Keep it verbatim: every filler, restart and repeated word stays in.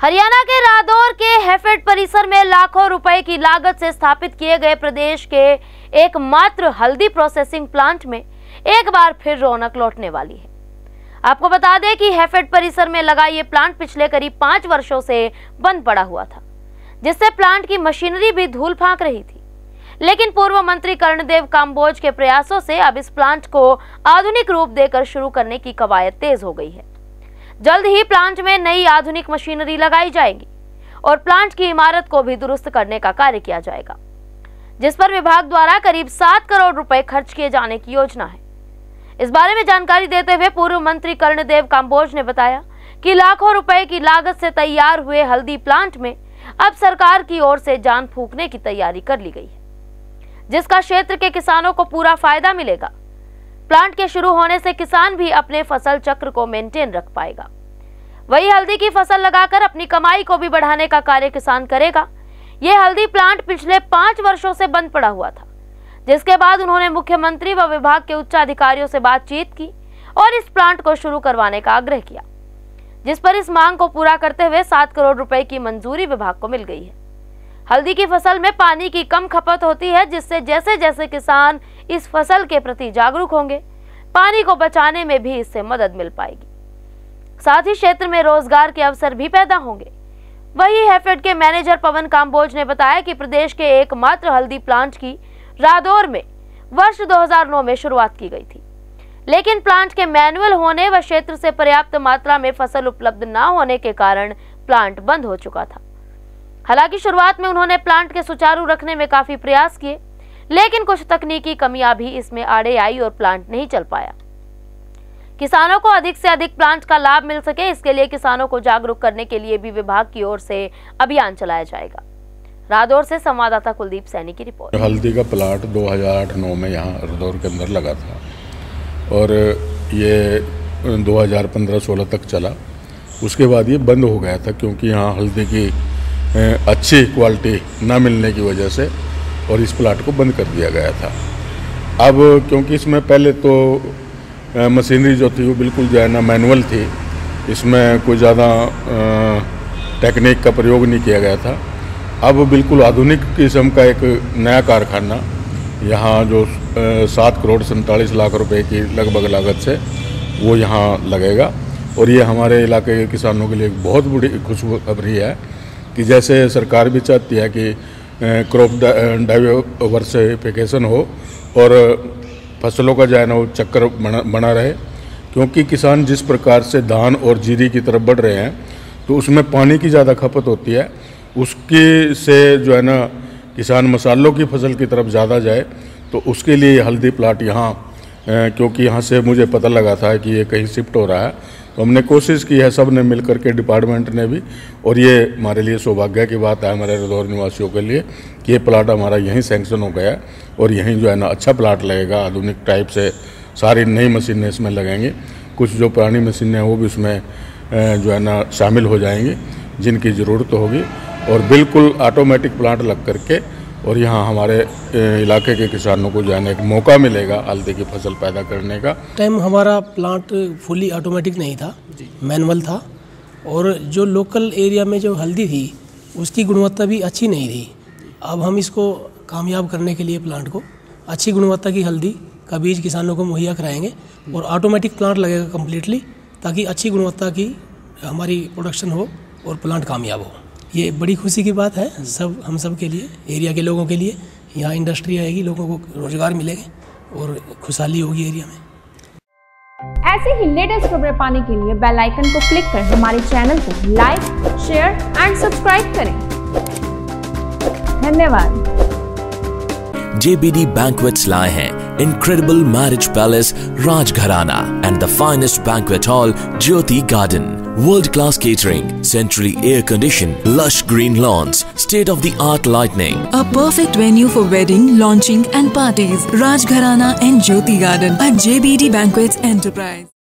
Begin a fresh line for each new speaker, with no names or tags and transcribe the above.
हरियाणा के रादौर के हैफेड परिसर में लाखों रुपए की लागत से स्थापित किए गए प्रदेश के एकमात्र हल्दी प्रोसेसिंग प्लांट में एक बार फिर रौनक लौटने वाली है। आपको बता दें कि हैफेड परिसर में लगा ये प्लांट पिछले करीब पांच वर्षों से बंद पड़ा हुआ था, जिससे प्लांट की मशीनरी भी धूल फांक रही थी। लेकिन पूर्व मंत्री कर्णदेव काम्बोज के प्रयासों से अब इस प्लांट को आधुनिक रूप देकर शुरू करने की कवायद तेज हो गई है। जल्द ही प्लांट में नई आधुनिक मशीनरी लगाई जाएगी और प्लांट की इमारत को भी दुरुस्त करने का कार्य किया जाएगा, जिस पर विभाग द्वारा करीब सात करोड़ रुपए खर्च किए जाने की योजना है। इस बारे में जानकारी देते हुए पूर्व मंत्री कर्णदेव काम्बोज ने बताया कि लाखों रुपए की लागत से तैयार हुए हल्दी प्लांट में अब सरकार की ओर से जान फूंकने की तैयारी कर ली गई है, जिसका क्षेत्र के किसानों को पूरा फायदा मिलेगा। प्लांट के शुरू होने से किसान भी अपने फसल चक्र को मेंटेन रख पाएगा। वही हल्दी की फसल लगाकर अपनी कमाई को भी बढ़ाने का कार्य किसान करेगा। ये हल्दी प्लांट पिछले पांच वर्षों से बंद पड़ा हुआ था, जिसके बाद उन्होंने मुख्यमंत्री व विभाग के उच्च अधिकारियों से बातचीत की और इस प्लांट को शुरू करवाने का आग्रह किया, जिस पर इस मांग को पूरा करते हुए सात करोड़ रुपए की मंजूरी विभाग को मिल गई है। हल्दी की फसल में पानी की कम खपत होती है, जिससे जैसे जैसे किसान इस फसल के प्रति जागरूक होंगे, पानी को बचाने में भी इससे मदद मिल पाएगी। साथ ही क्षेत्र में रोजगार के अवसर भी पैदा होंगे। वही हैफेड के मैनेजर पवन काम्बोज ने बताया कि प्रदेश के एकमात्र हल्दी प्लांट की रादौर में वर्ष दो हज़ार नौ में शुरुआत की गई थी, लेकिन प्लांट के मैनुअल होने व क्षेत्र से पर्याप्त मात्रा में फसल उपलब्ध न होने के कारण प्लांट बंद हो चुका था। हालांकि शुरुआत में उन्होंने प्लांट के सुचारू रखने में काफी प्रयास किए, लेकिन कुछ तकनीकी कमियां भी इसमें आड़े आई और प्लांट नहीं चल पाया। किसानों को अधिक से अधिक प्लांट का लाभ मिल सके, इसके लिए किसानों को जागरूक करने के लिए भी विभाग की ओर से अभियान चलाया जाएगा। रादौर से संवाददाता कुलदीप सैनी की रिपोर्ट।
हल्दी का प्लांट दो हज़ार आठ नौ में यहाँ रादौर के अंदर लगा था और ये दो हज़ार पंद्रह सोलह तक चला। उसके बाद ये बंद हो गया था क्योंकि यहाँ हल्दी की अच्छी क्वालिटी ना मिलने की वजह से और इस प्लांट को बंद कर दिया गया था। अब क्योंकि इसमें पहले तो मशीनरी जो थी वो बिल्कुल जो है ना मैनुअल थी, इसमें कोई ज़्यादा टेक्निक का प्रयोग नहीं किया गया था। अब बिल्कुल आधुनिक किस्म का एक नया कारखाना यहाँ जो सात करोड़ सैंतालीस लाख रुपए की लगभग लागत से वो यहाँ लगेगा और ये हमारे इलाके के किसानों के लिए एक बहुत बड़ी खुशखबरी है कि जैसे सरकार भी चाहती है कि क्रॉप डाइवर्सिफिकेशन हो और फसलों का जो है ना वो चक्कर बना बना रहे, क्योंकि किसान जिस प्रकार से धान और जीरी की तरफ बढ़ रहे हैं तो उसमें पानी की ज़्यादा खपत होती है। उसकी से जो है ना किसान मसालों की फसल की तरफ ज़्यादा जाए, तो उसके लिए हल्दी प्लांट यहाँ, क्योंकि यहाँ से मुझे पता लगा था कि ये कहीं शिफ्ट हो रहा है, तो हमने कोशिश की है सब ने मिल करके, डिपार्टमेंट ने भी, और ये हमारे लिए सौभाग्य की बात है हमारे रादौर निवासियों के लिए कि ये प्लाट हमारा यहीं सैंक्शन हो गया और यहीं जो है ना अच्छा प्लाट लगेगा। आधुनिक टाइप से सारी नई मशीनें इसमें लगेंगी, कुछ जो पुरानी मशीनें हैं वो भी उसमें जो है ना शामिल हो जाएंगी जिनकी ज़रूरत होगी, और बिल्कुल ऑटोमेटिक प्लांट लग करके और यहाँ हमारे इलाके के किसानों को जाने एक मौका मिलेगा हल्दी की फसल पैदा करने का।
टाइम हमारा प्लांट फुली ऑटोमेटिक नहीं था, मैनुअल था, और जो लोकल एरिया में जो हल्दी थी उसकी गुणवत्ता भी अच्छी नहीं थी। अब हम इसको कामयाब करने के लिए प्लांट को अच्छी गुणवत्ता की हल्दी का बीज किसानों को मुहैया कराएंगे और ऑटोमेटिक प्लांट लगेगा कम्प्लीटली, ताकि अच्छी गुणवत्ता की हमारी प्रोडक्शन हो और प्लांट कामयाब हो। ये बड़ी खुशी की बात है सब हम सब के लिए, एरिया के लोगों के लिए। यहाँ इंडस्ट्री आएगी, लोगों को रोजगार मिलेगा और खुशहाली होगी एरिया में।
ऐसे ही लेटेस्ट खबरें पाने के लिए बेल आइकन को क्लिक कर हमारे चैनल को लाइक, शेयर एंड सब्सक्राइब करें। धन्यवाद।
J B D Banquets लाए हैं incredible marriage palace Rajgharana and the finest banquet hall Jyoti Garden. World-class catering, centrally air-conditioned, lush green lawns, state-of-the-art lighting.
A perfect venue for wedding, launching and parties. Rajgharana and Jyoti Garden at J B D Banquets Enterprise.